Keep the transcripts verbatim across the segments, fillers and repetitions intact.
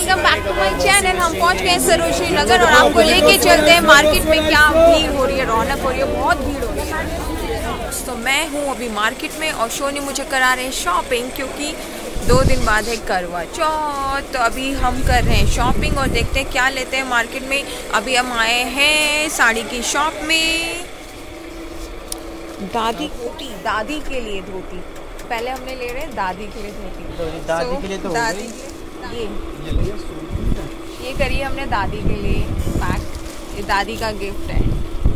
Welcome back to my channel. हम पहुंच गए सरोजनी नगर और आपको लेके चलते हैं मार्केट में। क्या भीड़ हो रही है, रौनक हो रही है, बहुत भीड़ हो रही है। तो मैं हूं अभी मार्केट में और शोनी मुझे करा रहे हैं शॉपिंग, क्योंकि दो दिन बाद है करवा चौथ। तो अभी हम कर रहे हैं शॉपिंग और देखते हैं क्या लेते हैं मार्केट में। अभी हम आए हैं साड़ी की शॉप में। दादी धोती, दादी के लिए धोती। पहले हमने ले रहे हैं दादी के लिए धोती। दादी so, के लिए तो दादी ये ये करिए हमने दादी के लिए पैक। ये दादी का गिफ्ट है।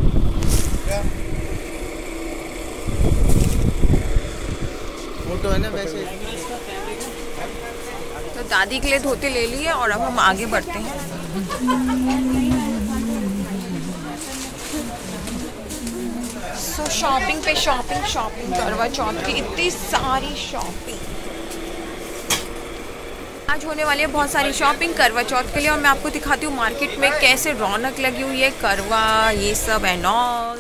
फोटो है ना वैसे। तो दादी के लिए धोती ले लिए और अब हम आगे बढ़ते हैं। सो so, शॉपिंग पे शॉपिंग शॉपिंग करवा चौथ की इतनी सारी शॉपिंग। आज होने वाली है बहुत सारी शॉपिंग करवा चौथ के लिए और मैं आपको दिखाती हूँ मार्केट में कैसे रौनक लगी हुई है, करवा ये सब एंड ऑल।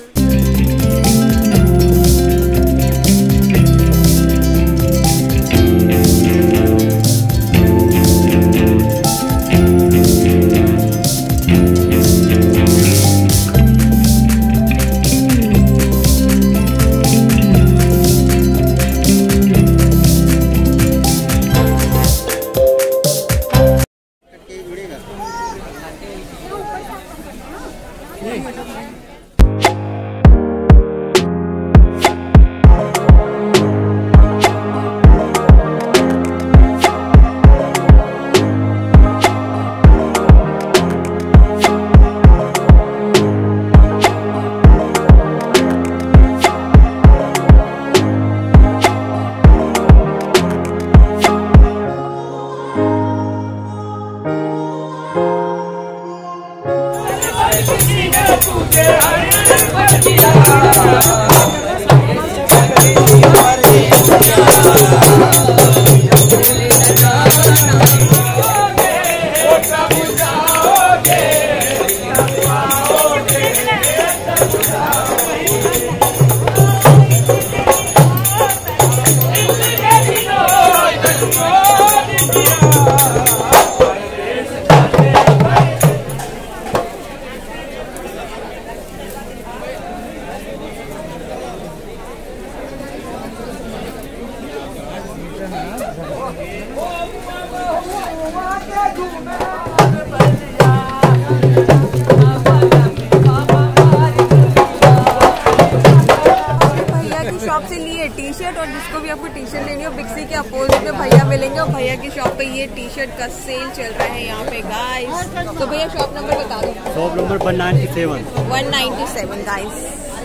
शॉप से लिए टी शर्ट और जिसको भी आपको टी शर्ट लेनी हो बिक्सी के अपोजिट में भैया मिलेंगे और भैया की शॉप पे ये टी शर्ट का सेल चल रहा है यहाँ पे गाइस। तो भैया शॉप नंबर बता दो। Shop number one ninety seven one ninety seven guys.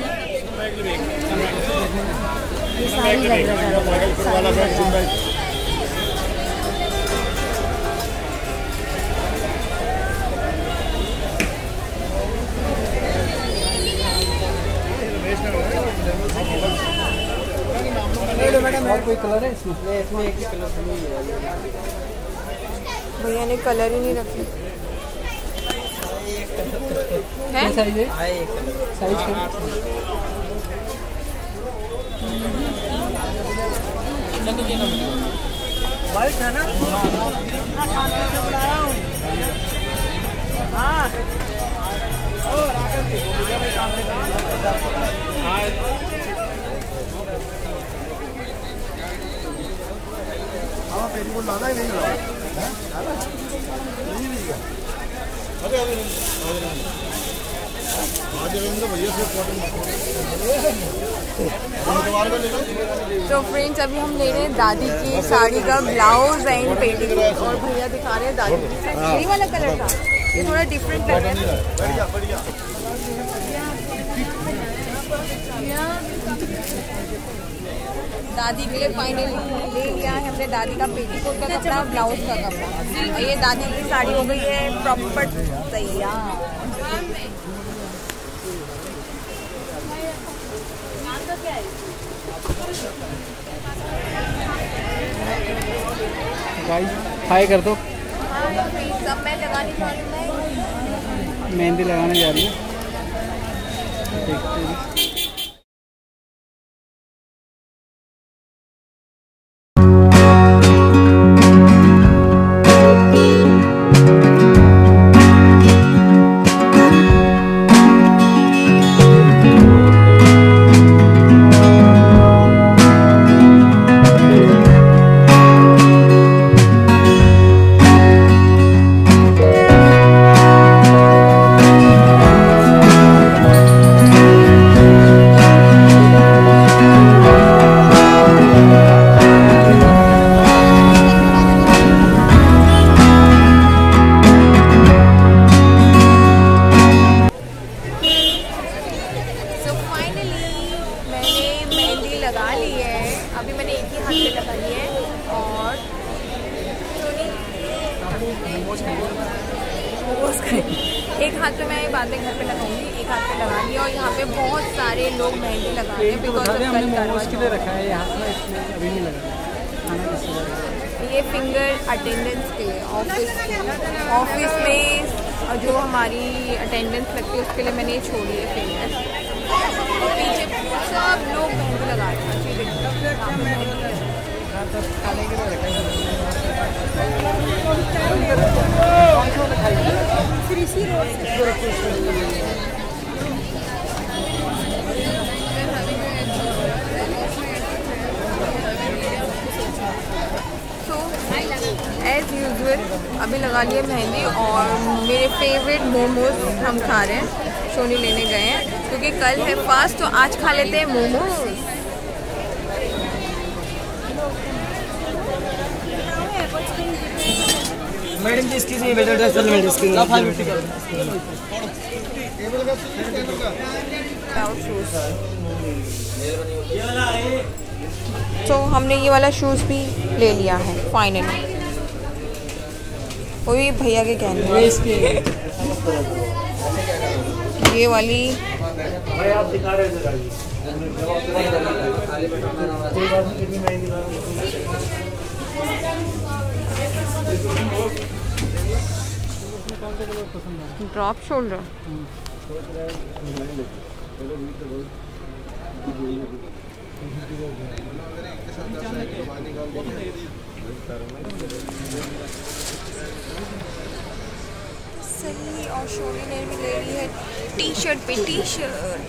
और कोई कलर है इसमें? इसमें एक ही कलर भैया ने कलर ही नहीं रखे हैं। साइज है? साइज वाइट है ना? हाँ लाना ही नहीं तो फ्रेंड्स अभी हम ले रहे हैं दादी की साड़ी का ब्लाउज एंड पेटीकोट और भैया दिखा रहे हैं दादी की। ये वाला कलर था, ये थोड़ा डिफरेंट लग रहा है। दादी के लिए फाइनली ले लिया है हमने दादी का पेटीकोट का कपड़ा, ब्लाउज का कपड़ा। ये दादी की साड़ी हो गई है प्रॉपर तैयार। गाइस हाय कर दो। सब मैं लगाने जा रही हूँ, मेहंदी लगाने जा रही हूँ। देखते हैं। हाथ पे लगा लिए हैं और मोमोज खाएंगे। एक हाथ पे मैं बाद में घर पे लगाऊंगी, एक हाथ पे लगा लिया। और यहाँ पे बहुत सारे लोग मेहंदी लगा रहे हैं बिकॉज ऑफ कल करवा चौथ। रखा है ये हाथ में, इसलिए अभी नहीं लगा खाना किसी का। ये फिंगर अटेंडेंस के लिए ऑफिस ऑफिस में और जो हमारी अटेंडेंस लगती है उसके लिए मैंने ये छोड़ी है फिंगर। और पीछे सब लोग मेहंदी लगा रहे हैं। खाने के लिए रखा है। एज यूजुअल अभी लगा लिए मेहंदी और मेरे फेवरेट मोमोज हम खा रहे हैं। सोनी लेने गए हैं क्योंकि कल है फास्ट, तो आज खा लेते हैं मोमोज। मैडम जी इसकी नहीं बेटा ड्रेस मैडम इसकी ना फाइव फिफ्टी कर। तो हमने ये वाला शूज़ भी ले लिया है फाइनली। वो भी भैया के कहने हैं। ये वाली आप दिखा रहे थे ड्रॉप शोल्डर। सही। और शोनी ने भी ले ली है टी शर्ट पे टी शर्ट।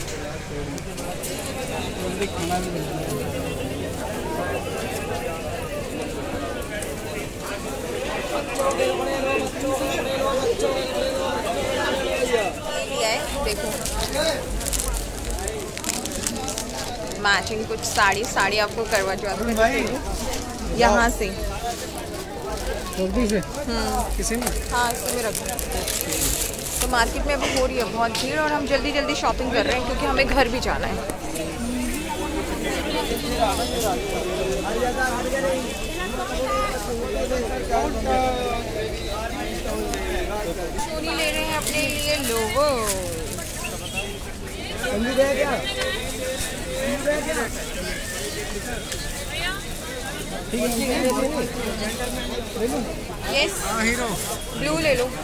देखो मैचिंग कुछ साड़ी साड़ी आपको करवा चौथ में यहाँ से किसी ने हाँ इसमें रखो। तो मार्केट में अब हो रही है बहुत भीड़ और हम जल्दी जल्दी शॉपिंग कर रहे हैं क्योंकि हमें घर भी जाना है। सोनी ले रहे हैं अपने लिए लोगो। यस ब्लू ले लो।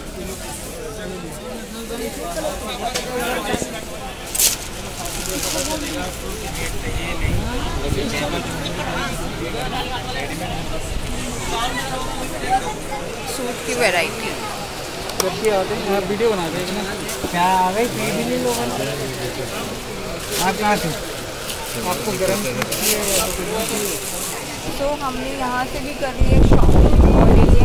सूट की वैरायटी वीडियो बना दे क्या आ गई दिल्ली लोगों ने। आप कहाँ थे? आपको गर्म तो हमने यहाँ से भी कर लिए शॉपिंग और ले लिए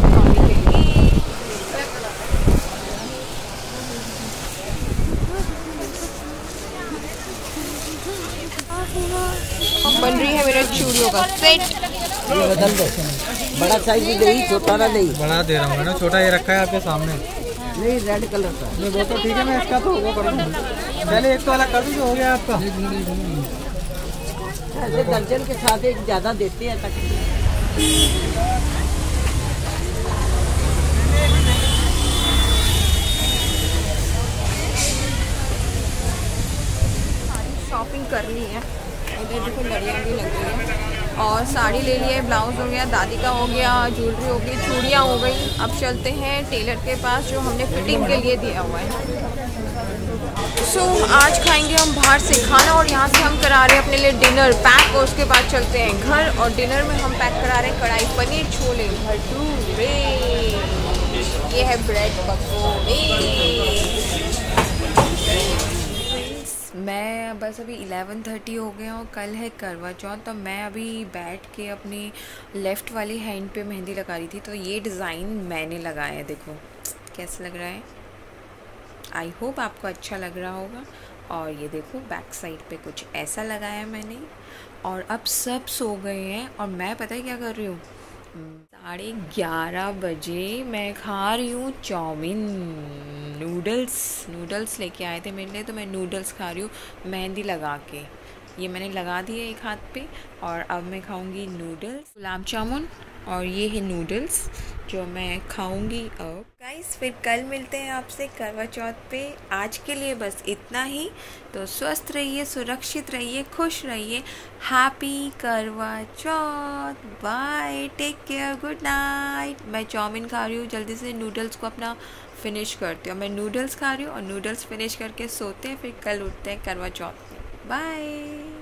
बन रही है मेरा चूड़ियों का सेट। ये बदल दो, बड़ा साइज दे, छोटा ना दे। बड़ा दे रहा हूँ ना, छोटा ये रखा है आपके सामने। नहीं रेड कलर का नहीं, वो तो ठीक है। मैं इसका तो वो करूँगा पहले, एक तो अलग कर दूँ जो हो गया आपका। ऐसे दर्जन के साथ एक ज़्यादा देते हैं तक। शॉपिंग कर ली है। इधर देखो लड़ियाँ भी लग गई है और साड़ी ले लिए, ब्लाउज हो गया, दादी का हो गया, ज्वेलरी हो गई, चूड़ियाँ हो गई। अब चलते हैं टेलर के पास जो हमने फिटिंग के लिए दिया हुआ है। सो so, आज खाएंगे हम बाहर से खाना और यहाँ से हम करा रहे हैं अपने लिए डिनर पैक और उसके बाद चलते हैं घर। और डिनर में हम पैक करा रहे हैं कढ़ाई पनीर, छोले भटूरे, ये है ब्रेड पकौड़े। मैं बस अभी इलेवन थर्टी हो गया और कल है करवा चौथ। तो मैं अभी बैठ के अपनी लेफ़्ट वाली हैंड पे मेहंदी लगा रही थी। तो ये डिज़ाइन मैंने लगाया है, देखो कैसा लग रहा है। आई होप आपको अच्छा लग रहा होगा। और ये देखो बैक साइड पे कुछ ऐसा लगाया मैंने। और अब सब सो गए हैं और मैं पता है क्या कर रही हूँ, साढ़े ग्यारह बजे मैं खा रही हूँ चाउमीन, नूडल्स नूडल्स लेके आए थे मेरे लिए, तो मैं नूडल्स खा रही हूँ मेहंदी लगा के। ये मैंने लगा दिए एक हाथ पे। और अब मैं खाऊंगी नूडल्स, गुलाब जामुन, और ये है नूडल्स जो मैं खाऊंगी अब। गाइस फिर कल मिलते हैं आपसे करवा चौथ पे। आज के लिए बस इतना ही। तो स्वस्थ रहिए, सुरक्षित रहिए, खुश रहिए। Happy Karva Chauth. Bye, take care, good night. मैं चाउमीन खा रही हूँ, जल्दी से नूडल्स को अपना फिनिश करती हूँ। मैं नूडल्स खा रही हूँ और नूडल्स फिनिश करके सोते हैं, फिर कल उठते हैं करवा चौथ में। बाय।